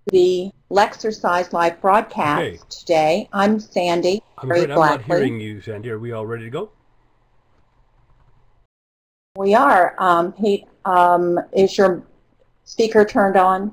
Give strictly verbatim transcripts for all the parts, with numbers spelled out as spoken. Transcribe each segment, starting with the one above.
the Lexercise live broadcast Okay. today. I'm Sandy. I'm Very afraid I'm not Blackley. hearing you, Sandy. Are we all ready to go? We are. Um, Pete, um, is your speaker turned on?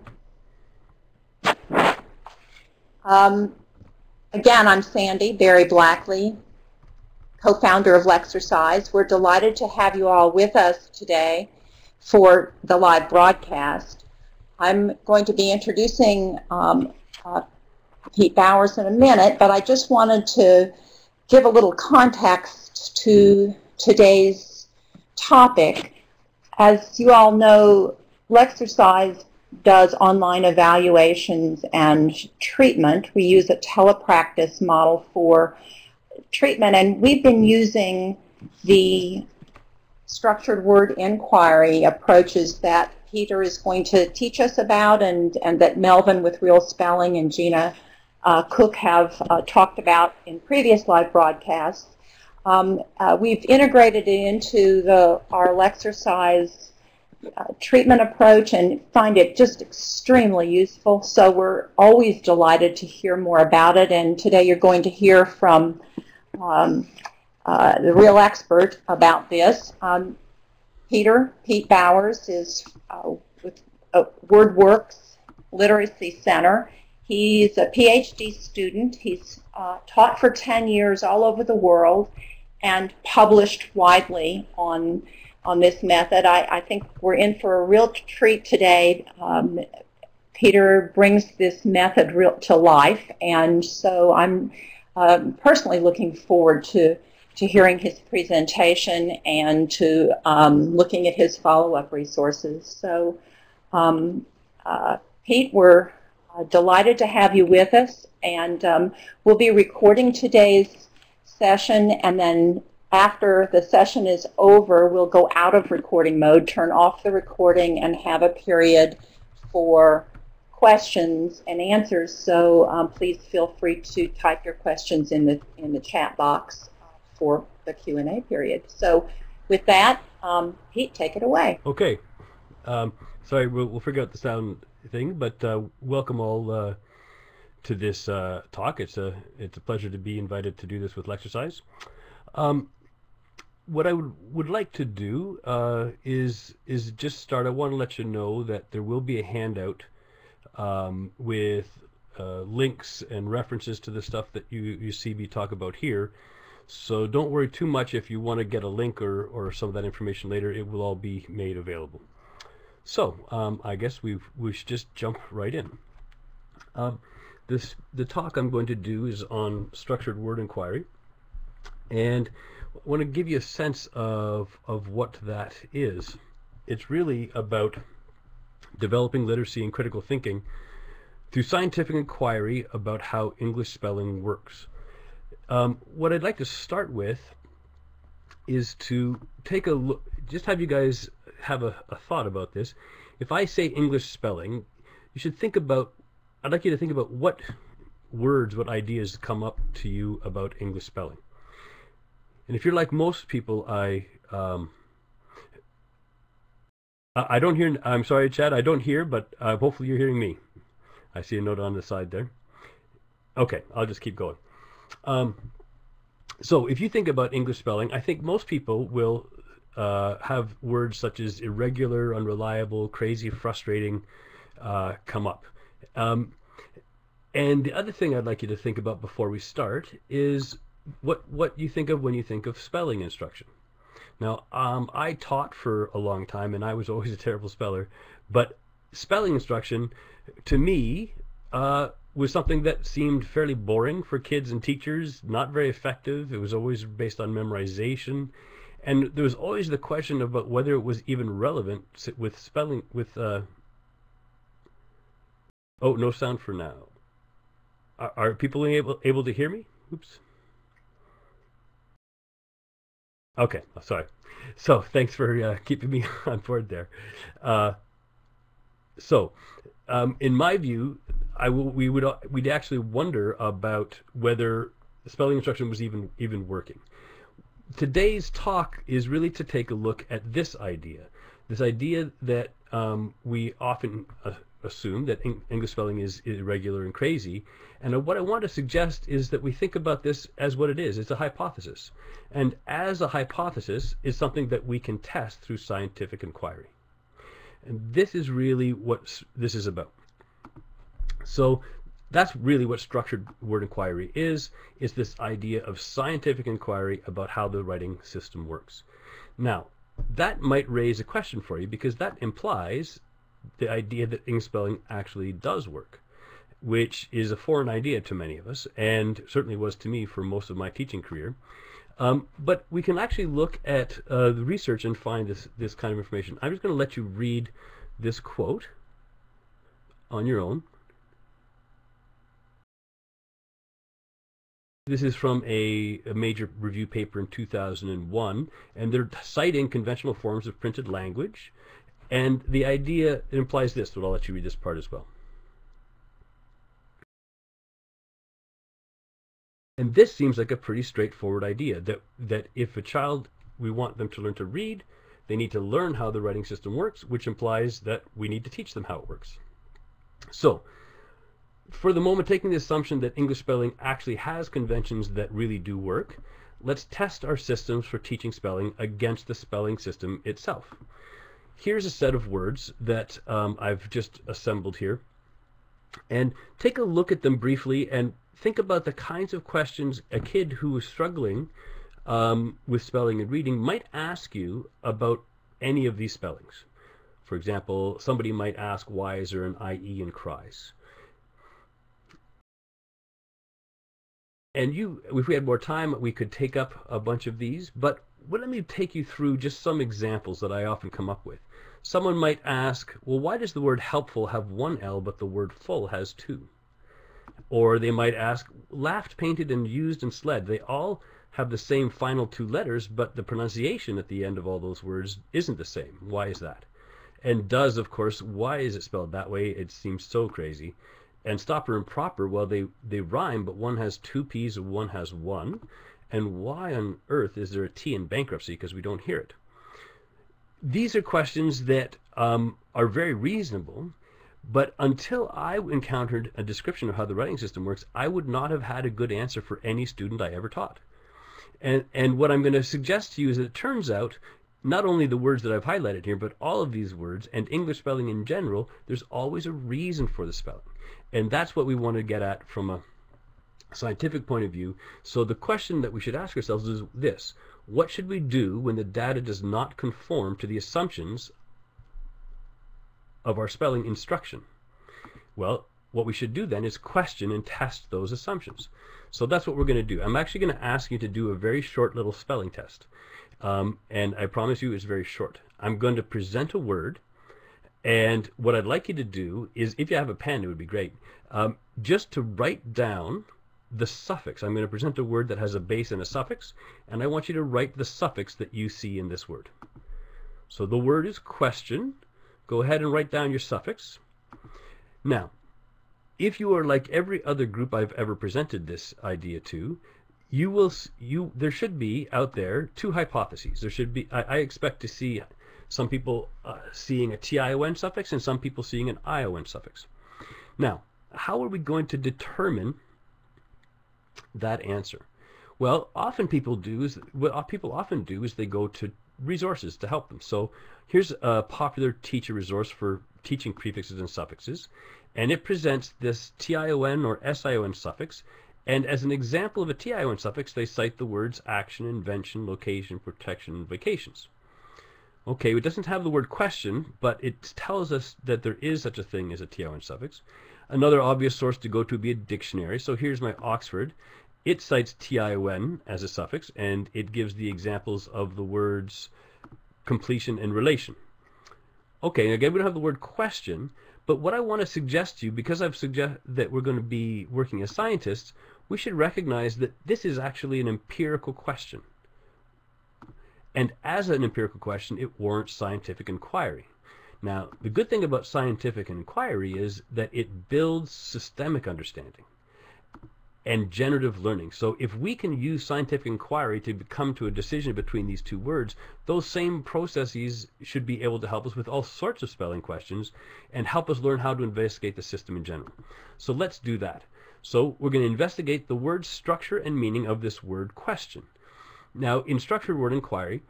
Um, again, I'm Sandy, Barry Blackley, co-founder of Lexercise. We're delighted to have you all with us today for the live broadcast. I'm going to be introducing um, uh, Pete Bowers in a minute, but I just wanted to give a little context to today's topic. As you all know, Lexercise does online evaluations and treatment. We use a telepractice model for treatment, and we've been using the structured word inquiry approaches that Peter is going to teach us about, and, and that Melvin with Real Spelling and Gina uh, Cook have uh, talked about in previous live broadcasts. Um, uh, we've integrated it into the, our Lexercise uh, treatment approach and find it just extremely useful. So we're always delighted to hear more about it. And today you're going to hear from um, uh, the real expert about this. Um, Peter, Pete Bowers, is uh, with uh, WordWorks Literacy Center. He's a PhD student. He's uh, taught for ten years all over the world and published widely on on this method. I, I think we're in for a real treat today. Um, Peter brings this method real to life, and so I'm um, personally looking forward to to hearing his presentation and to um, looking at his follow-up resources. So, um, uh, Pete, we're uh, delighted to have you with us, and um, we'll be recording today's session, and then after the session is over, we'll go out of recording mode, turn off the recording, and have a period for questions and answers. So um, please feel free to type your questions in the in the chat box for the Q and A period. So with that, um, Pete, take it away. Okay. Um, sorry, we'll, we'll figure out the sound thing, but uh, welcome all uh, to this uh, talk. It's a it's a pleasure to be invited to do this with Lexercise. Um, what I would, would like to do uh, is is just start. I want to let you know that there will be a handout um, with uh, links and references to the stuff that you, you see me talk about here. So don't worry too much if you want to get a link or, or some of that information later. It will all be made available. So um, I guess we we should just jump right in. Um, this the talk I'm going to do is on structured word inquiry, and I want to give you a sense of of what that is. It's really about developing literacy and critical thinking through scientific inquiry about how English spelling works. Um, what I'd like to start with is to take a look, just have you guys have a, a thought about this. If I say English spelling, you should think about, I'd like you to think about what words, what ideas come up to you about English spelling. And if you're like most people, I um, I don't hear, I'm sorry, Chad, I don't hear, but uh, hopefully you're hearing me. I see a note on the side there. Okay, I'll just keep going. Um, so if you think about English spelling, I think most people will uh, have words such as irregular, unreliable, crazy, frustrating uh, come up. Um, and the other thing I'd like you to think about before we start is what, what you think of when you think of spelling instruction. Now, um, I taught for a long time, and I was always a terrible speller, but spelling instruction, to me, uh, was something that seemed fairly boring for kids and teachers, not very effective. It was always based on memorization, and there was always the question about whether it was even relevant with spelling, with, uh, oh, no sound for now. Are, are people able, able to hear me? Oops. Okay, sorry. So thanks for uh, keeping me on board there. Uh, so, um, in my view, I will, we would we'd actually wonder about whether spelling instruction was even even working. Today's talk is really to take a look at this idea, this idea that um, we often uh, assume that English spelling is irregular and crazy. And what I want to suggest is that we think about this as what it is. It's a hypothesis. And as a hypothesis, it's something that we can test through scientific inquiry. And this is really what this is about. So that's really what structured word inquiry is. It's this idea of scientific inquiry about how the writing system works. Now, that might raise a question for you, because that implies the idea that English spelling actually does work, which is a foreign idea to many of us, and certainly was to me for most of my teaching career. Um, but we can actually look at uh, the research and find this, this kind of information. I'm just going to let you read this quote on your own. This is from a, a major review paper in two thousand one, and they're citing conventional forms of printed language. And the idea, it implies this, but I'll let you read this part as well. And this seems like a pretty straightforward idea, that, that if a child, we want them to learn to read, they need to learn how the writing system works, which implies that we need to teach them how it works. So, for the moment, taking the assumption that English spelling actually has conventions that really do work, let's test our systems for teaching spelling against the spelling system itself. Here's a set of words that um, I've just assembled here. And take a look at them briefly and think about the kinds of questions a kid who is struggling um, with spelling and reading might ask you about any of these spellings. For example, somebody might ask, why is there an I E in cries? And you, if we had more time, we could take up a bunch of these, but well, let me take you through just some examples that I often come up with. Someone might ask, well, why does the word helpful have one L, but the word full has two? Or they might ask, laughed, painted, and used, and sled, they all have the same final two letters, but the pronunciation at the end of all those words isn't the same. Why is that? And does, of course, why is it spelled that way? It seems so crazy. And stopper and proper, well, they, they rhyme, but one has two P's and one has one. And why on earth is there a T in bankruptcy? Because we don't hear it. These are questions that um, are very reasonable, but until I encountered a description of how the writing system works, I would not have had a good answer for any student I ever taught. And, and what I'm going to suggest to you is that it turns out not only the words that I've highlighted here, but all of these words and English spelling in general, there's always a reason for the spelling. And that's what we want to get at from a scientific point of view. So the question that we should ask ourselves is this: what should we do when the data does not conform to the assumptions of our spelling instruction? Well, what we should do then is question and test those assumptions. So that's what we're going to do. I'm actually going to ask you to do a very short little spelling test. Um, and I promise you it's very short. I'm going to present a word, and what I'd like you to do is, if you have a pen, it would be great, um, just to write down the suffix. I'm going to present a word that has a base and a suffix, and I want you to write the suffix that you see in this word. So the word is question. Go ahead and write down your suffix. Now, if you are like every other group I've ever presented this idea to, you will, you, there should be out there two hypotheses. There should be, I, I expect to see some people uh, seeing a T I O N suffix and some people seeing an I O N suffix. Now, how are we going to determine that answer? Well, often people do is, what people often do is they go to resources to help them. So here's a popular teacher resource for teaching prefixes and suffixes, and it presents this T I O N or S I O N suffix, and as an example of a T I O N suffix, they cite the words action, invention, location, protection, and vacations. Okay, it doesn't have the word question, but it tells us that there is such a thing as a T I O N suffix. Another obvious source to go to would be a dictionary. So here's my Oxford. It cites T I O N as a suffix, and it gives the examples of the words completion and relation. Okay, again, we don't have the word question, but what I want to suggest to you, because I've suggested that we're going to be working as scientists, we should recognize that this is actually an empirical question. And as an empirical question, it warrants scientific inquiry. Now, the good thing about scientific inquiry is that it builds systemic understanding. and generative learning. So if we can use scientific inquiry to come to a decision between these two words, those same processes should be able to help us with all sorts of spelling questions and help us learn how to investigate the system in general. So let's do that. So we're going to investigate the word structure and meaning of this word question. Now, in structured word inquiry,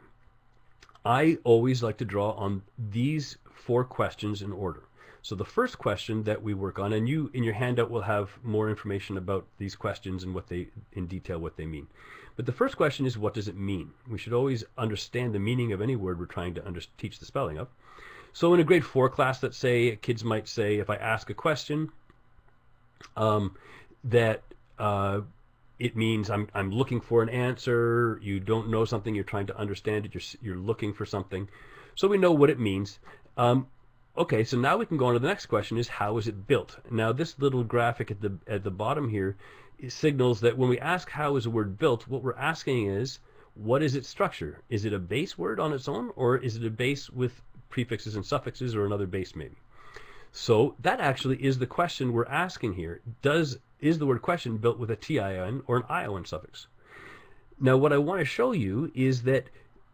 I always like to draw on these four questions in order. So the first question that we work on, and you in your handout will have more information about these questions and what they, in detail, what they mean. But the first question is, what does it mean? We should always understand the meaning of any word we're trying to under, teach the spelling of. So in a grade four class, let's say, kids might say, if I ask a question, um, that uh, it means I'm, I'm looking for an answer, you don't know something, you're trying to understand it, you're, you're looking for something. So we know what it means. Um, Okay, so now we can go on to the next question, is how is it built? Now this little graphic at the at the bottom here signals that when we ask how is a word built, what we're asking is, what is its structure? Is it a base word on its own, or is it a base with prefixes and suffixes, or another base maybe? So that actually is the question we're asking here. Does is the word question built with a T I O N or an I O N suffix? Now what I want to show you is that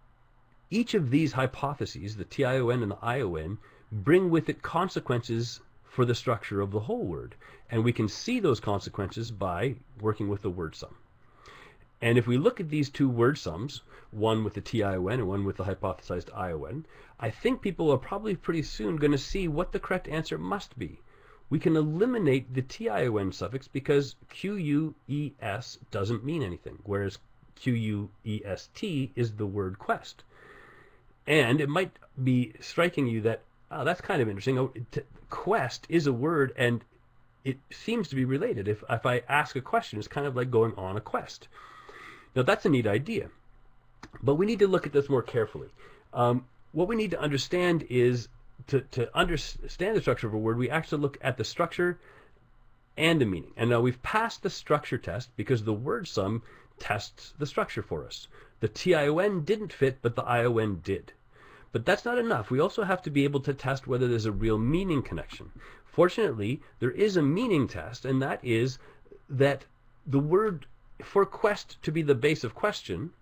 each of these hypotheses, the T I O N and the I O N, bring with it consequences for the structure of the whole word. And we can see those consequences by working with the word sum. And if we look at these two word sums, one with the T I O N and one with the hypothesized I O N, I think people are probably pretty soon going to see what the correct answer must be. We can eliminate the T I O N suffix because Q U E S doesn't mean anything, whereas Q U E S T is the word quest. And it might be striking you that, oh, that's kind of interesting. Oh, t quest is a word, and it seems to be related. If, if I ask a question, it's kind of like going on a quest. Now, that's a neat idea, but we need to look at this more carefully. Um, what we need to understand is, to, to understand the structure of a word, we actually look at the structure and the meaning. And now we've passed the structure test because the word sum tests the structure for us. The T I O N didn't fit, but the I O N did. But that's not enough. We also have to be able to test whether there's a real meaning connection. Fortunately, there is a meaning test, and that is that the word, for quest to be the base of question,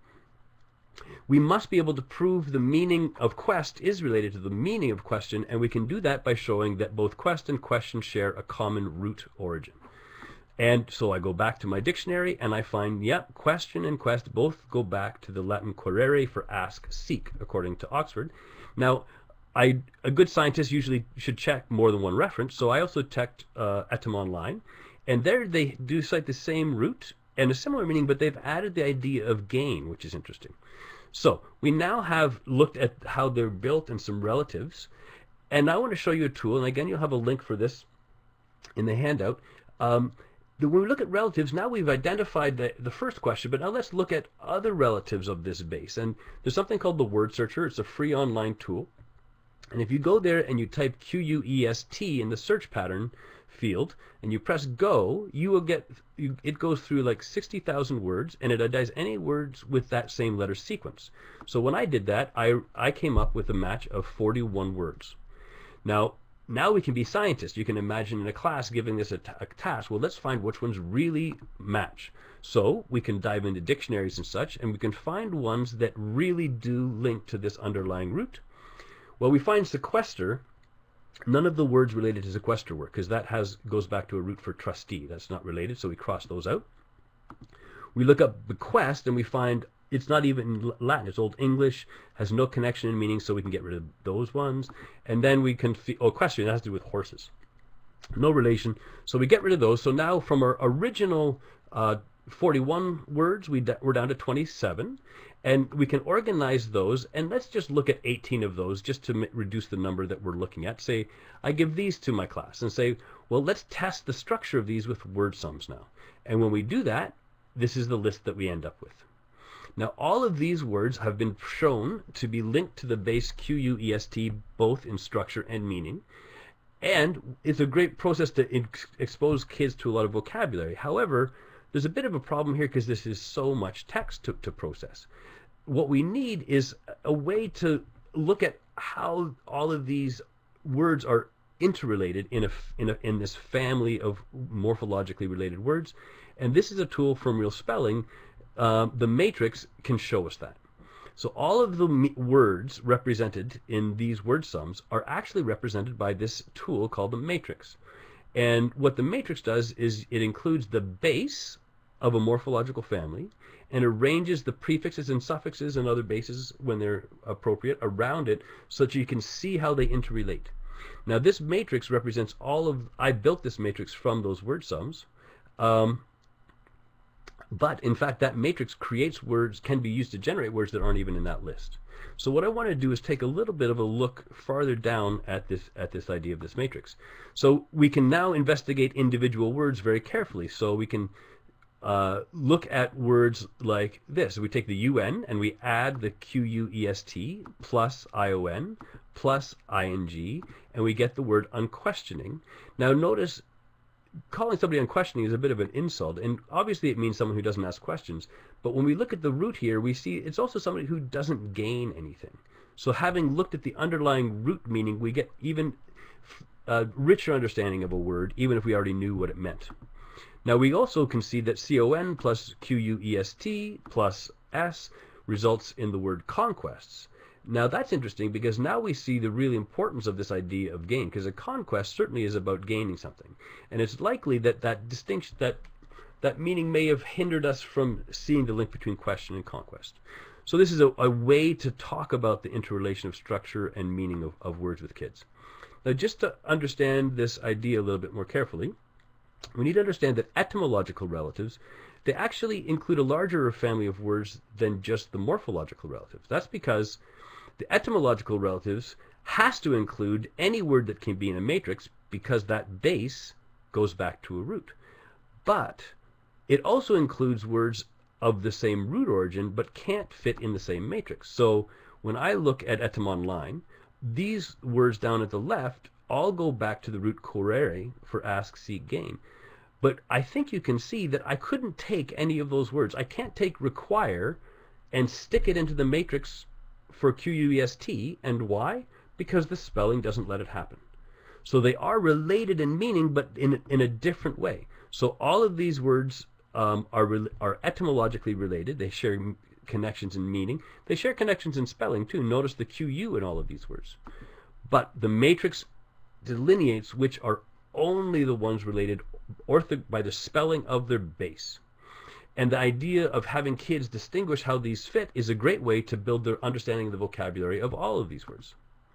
we must be able to prove the meaning of quest is related to the meaning of question, and we can do that by showing that both quest and question share a common root origin. And so I go back to my dictionary and I find, yep, question and quest both go back to the Latin querere for ask, seek, according to Oxford. Now, I, a good scientist usually should check more than one reference, so I also checked uh, Etym Online, and there they do cite the same root and a similar meaning, but they've added the idea of gain, which is interesting. So we now have looked at how they're built and some relatives, and I want to show you a tool, and again, you'll have a link for this in the handout. Um, When we look at relatives, now we've identified the, the first question, but now let's look at other relatives of this base. And there's something called the Word Searcher. It's a free online tool. And if you go there and you type Q U E S T in the search pattern field, and you press go, you will get, you, it goes through like sixty thousand words, and it identifies any words with that same letter sequence. So when I did that, I, I came up with a match of forty-one words. Now, Now we can be scientists. You can imagine in a class giving us a, a task. Well, let's find which ones really match. So we can dive into dictionaries and such, and we can find ones that really do link to this underlying root. Well, we find sequester. None of the words related to sequester work, because that has goes back to a root for trustee. That's not related, so we cross those out. We look up bequest, and we find it's not even Latin, it's Old English, has no connection in meaning, so we can get rid of those ones. And then we can, oh, question, that has to do with horses. No relation, so we get rid of those. So now from our original uh, forty-one words, we we're down to twenty-seven, and we can organize those, and let's just look at eighteen of those just to reduce the number that we're looking at. Say, I give these to my class and say, well, let's test the structure of these with word sums now. And when we do that, this is the list that we end up with. Now, all of these words have been shown to be linked to the base Q U E S T, both in structure and meaning. And it's a great process to ex expose kids to a lot of vocabulary. However, there's a bit of a problem here because this is so much text to, to process. What we need is a way to look at how all of these words are interrelated in a, in a in this family of morphologically related words. And this is a tool from Real Spelling. Um, the matrix can show us that. So all of the words represented in these word sums are actually represented by this tool called the matrix. And what the matrix does is it includes the base of a morphological family and arranges the prefixes and suffixes and other bases when they're appropriate around it so that you can see how they interrelate. Now this matrix represents all of, I built this matrix from those word sums, um, but in fact that matrix creates words, can be used to generate words that aren't even in that list. So what I want to do is take a little bit of a look farther down at this at this idea of this matrix. So we can now investigate individual words very carefully. So we can uh, look at words like this. We take the U N and we add the Q U E S T plus I O N plus I N G, and we get the word unquestioning. Now notice, calling somebody unquestioning is a bit of an insult, and obviously it means someone who doesn't ask questions. But when we look at the root here, we see it's also somebody who doesn't gain anything. So having looked at the underlying root meaning, we get even a richer understanding of a word, even if we already knew what it meant. Now we also can see that C O N plus Q U E S T plus S results in the word conquests. Now that's interesting because now we see the real importance of this idea of gain, because a conquest certainly is about gaining something, and it's likely that that distinction, that that meaning may have hindered us from seeing the link between question and conquest. So this is a, a way to talk about the interrelation of structure and meaning of, of words with kids. Now just to understand this idea a little bit more carefully, we need to understand that etymological relatives, they actually include a larger family of words than just the morphological relatives. That's because the etymological relatives has to include any word that can be in a matrix, because that base goes back to a root. But it also includes words of the same root origin but can't fit in the same matrix. So when I look at etymon-line, these words down at the left all go back to the root querere for ask, seek, gain. But I think you can see that I couldn't take any of those words. I can't take require and stick it into the matrix for Q U E S T. And why? Because the spelling doesn't let it happen. So they are related in meaning, but in, in a different way. So all of these words um, are, are etymologically related. They share connections in meaning. They share connections in spelling too. Notice the Q U in all of these words. But the matrix delineates which are only the ones related ortho by the spelling of their base. And the idea of having kids distinguish how these fit is a great way to build their understanding of the vocabulary of all of these words.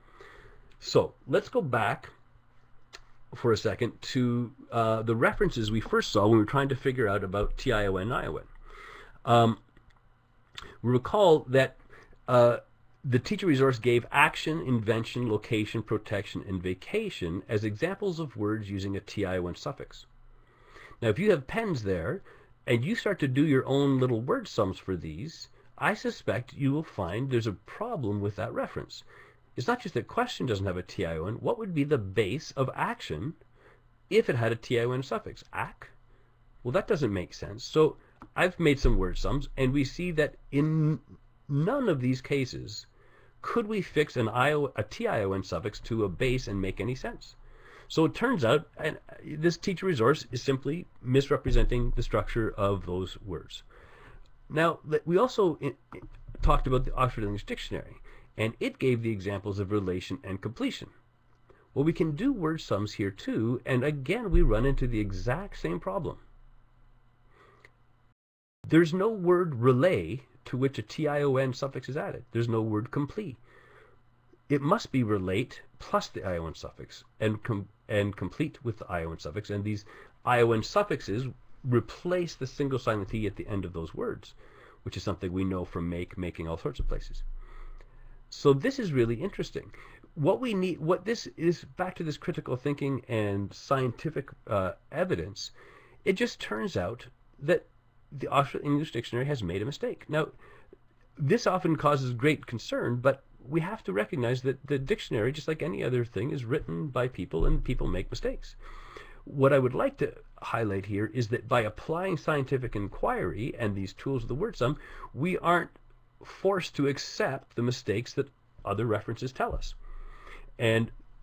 So let's go back for a second to uh, the references we first saw when we were trying to figure out about T I O N and I O N. Um, we recall that uh, the teacher resource gave action, invention, location, protection, and vacation as examples of words using a T I O N suffix. Now if you have pens there and you start to do your own little word sums for these, I suspect you will find there's a problem with that reference. It's not just that question doesn't have a T I O N. What would be the base of action if it had a T I O N suffix? Ac? Well, that doesn't make sense. So I've made some word sums, and we see that in none of these cases could we fix an I O, a T I O N suffix to a base and make any sense. So it turns out and this teacher resource is simply misrepresenting the structure of those words. Now, we also talked about the Oxford English Dictionary, and it gave the examples of relation and completion. Well, we can do word sums here too, and again we run into the exact same problem. There's no word relay to which a T I O N suffix is added. There's no word complete. It must be relate plus the I O N suffix, and com and complete with the I O N suffix, and these I O N suffixes replace the single silent T at the end of those words, which is something we know from make, making, all sorts of places. So this is really interesting. What we need, what this is, back to this critical thinking and scientific uh, evidence, it just turns out that the Oxford English Dictionary has made a mistake. Now, this often causes great concern, but we have to recognize that the dictionary, just like any other thing, is written by people, and people make mistakes. What I would like to highlight here is that by applying scientific inquiry and these tools of the word sum, we aren't forced to accept the mistakes that other references tell us. And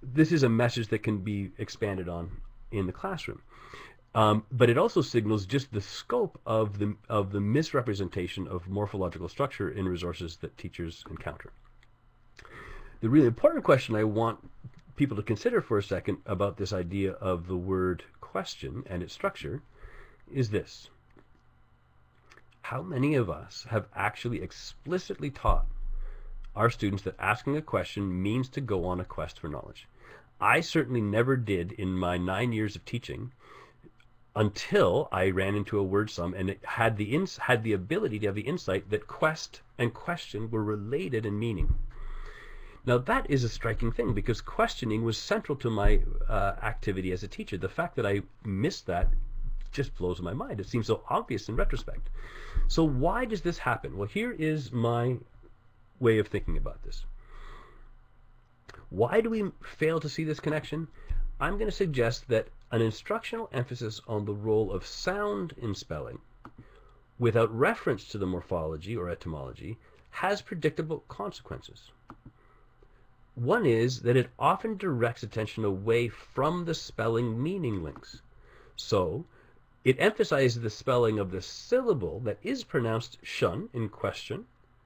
this is a message that can be expanded on in the classroom. Um, but it also signals just the scope of the, of the misrepresentation of morphological structure in resources that teachers encounter. The really important question I want people to consider for a second about this idea of the word question and its structure is this. How many of us have actually explicitly taught our students that asking a question means to go on a quest for knowledge? I certainly never did in my nine years of teaching, until I ran into a word sum and it had the ins had the ability to have the insight that quest and question were related in meaning. Now that is a striking thing, because questioning was central to my uh, activity as a teacher. The fact that I missed that just blows my mind. It seems so obvious in retrospect. So why does this happen? Well, here is my way of thinking about this. Why do we fail to see this connection? I'm going to suggest that an instructional emphasis on the role of sound in spelling, without reference to the morphology or etymology, has predictable consequences. One is that it often directs attention away from the spelling meaning links. So, it emphasizes the spelling of the syllable that is pronounced shun in question,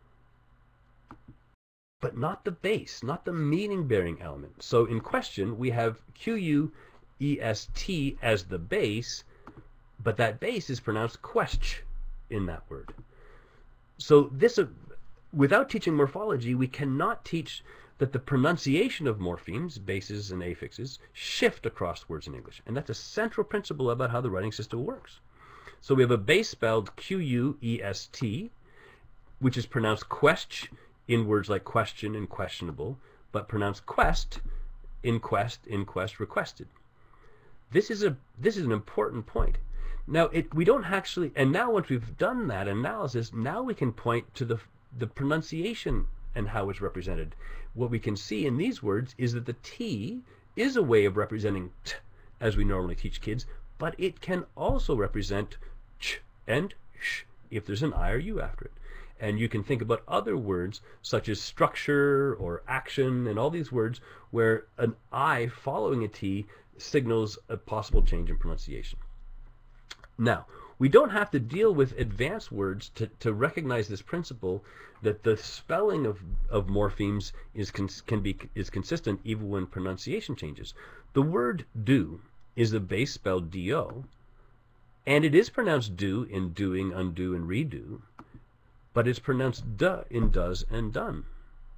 but not the base, not the meaning-bearing element. So in question, we have Q U E S T as the base, but that base is pronounced quest in that word. So this, uh, without teaching morphology, we cannot teach that the pronunciation of morphemes, bases and affixes, shift across words in English. And that's a central principle about how the writing system works. So we have a base spelled Q U E S T, which is pronounced quest in words like question and questionable, but pronounced quest in quest, in quest, requested. This is a this is an important point. Now it we don't actually, and now once we've done that analysis, now we can point to the the pronunciation and how it's represented. What we can see in these words is that the T is a way of representing T as we normally teach kids, but it can also represent Ch and Sh if there's an I or U after it. And you can think about other words such as structure or action and all these words where an I following a T signals a possible change in pronunciation. Now, we don't have to deal with advanced words to, to recognize this principle that the spelling of, of morphemes is, cons can be, is consistent even when pronunciation changes. The word do is the base spelled D O, and it is pronounced do in doing, undo, and redo, but it's pronounced duh in does and done.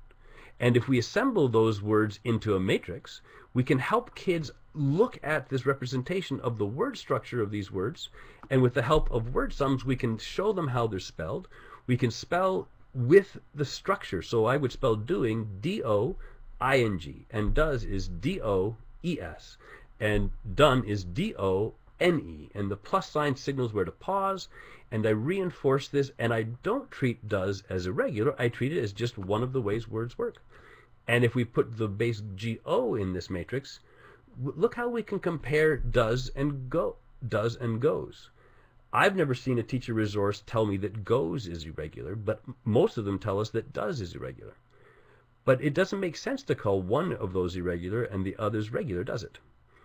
And if we assemble those words into a matrix, we can help kids look at this representation of the word structure of these words, and with the help of word sums, we can show them how they're spelled. We can spell with the structure. So I would spell doing D O I N G, and does is D O E S, and done is D O N E, and the plus sign signals where to pause, and I reinforce this, and I don't treat does as irregular, I treat it as just one of the ways words work. And if we put the base G O in this matrix, look how we can compare does and go, does and goes. I've never seen a teacher resource tell me that goes is irregular, but most of them tell us that does is irregular. But it doesn't make sense to call one of those irregular and the others regular, does it?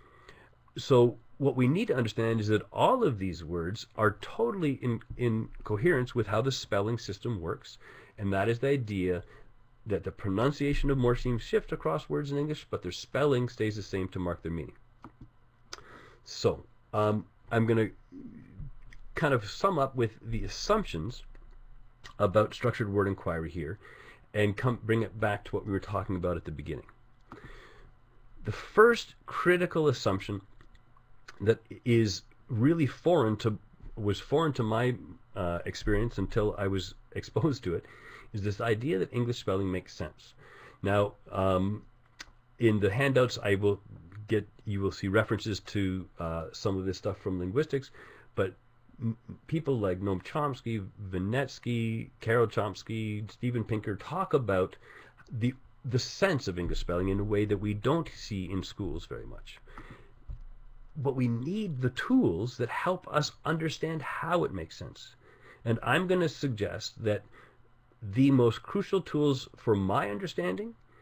So what we need to understand is that all of these words are totally in, in coherence with how the spelling system works, and that is the idea that the pronunciation of morphemes shift across words in English, but their spelling stays the same to mark their meaning. So um, I'm going to kind of sum up with the assumptions about structured word inquiry here, and come bring it back to what we were talking about at the beginning. The first critical assumption that is really foreign to was foreign to my uh, experience until I was exposed to it is this idea that English spelling makes sense. Now, um, in the handouts, I will get you will see references to uh, some of this stuff from linguistics, but m people like Noam Chomsky, Vinetsky, Carol Chomsky, Steven Pinker talk about the the sense of English spelling in a way that we don't see in schools very much. But we need the tools that help us understand how it makes sense. And I'm going to suggest that the most crucial tools for my understanding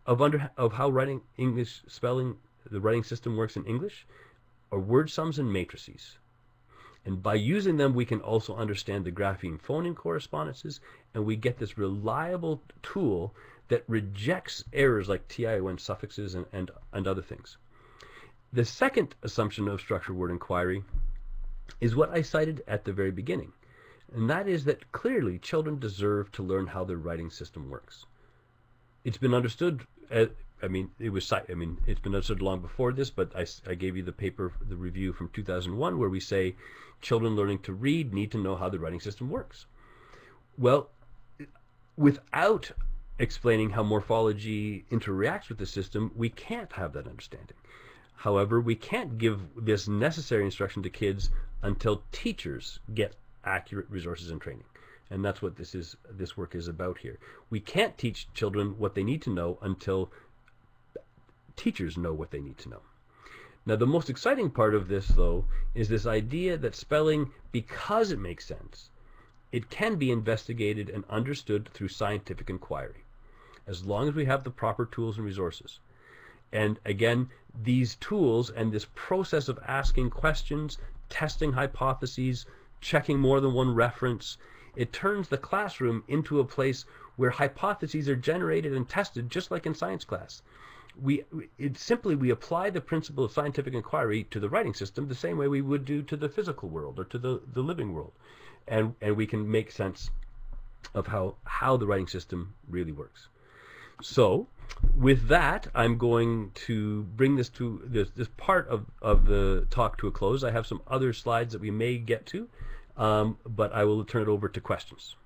of under of how writing English spelling, the writing system works in English, are word sums and matrices. And by using them, we can also understand the grapheme phoneme correspondences, and we get this reliable tool that rejects errors like T I O N suffixes and, and, and other things. The second assumption of structured word inquiry is what I cited at the very beginning, and that is that clearly children deserve to learn how their writing system works. It's been understood, uh, I mean, it was, I mean, it's been understood long before this, but I, I gave you the paper, the review from two thousand one, where we say children learning to read need to know how the writing system works. Well, without explaining how morphology interacts with the system, we can't have that understanding. However, we can't give this necessary instruction to kids until teachers get accurate resources and training. And that's what this is, this work is about here. We can't teach children what they need to know until teachers know what they need to know. Now, the most exciting part of this, though, is this idea that spelling, because it makes sense, it can be investigated and understood through scientific inquiry, as long as we have the proper tools and resources. And again, these tools and this process of asking questions, testing hypotheses, checking more than one reference, it turns the classroom into a place where hypotheses are generated and tested, just like in science class. We, it simply, we apply the principle of scientific inquiry to the writing system the same way we would do to the physical world or to the, the living world. And, and we can make sense of how, how the writing system really works. So, with that, I'm going to bring this to this, this part of, of the talk to a close. I have some other slides that we may get to, um, but I will turn it over to questions.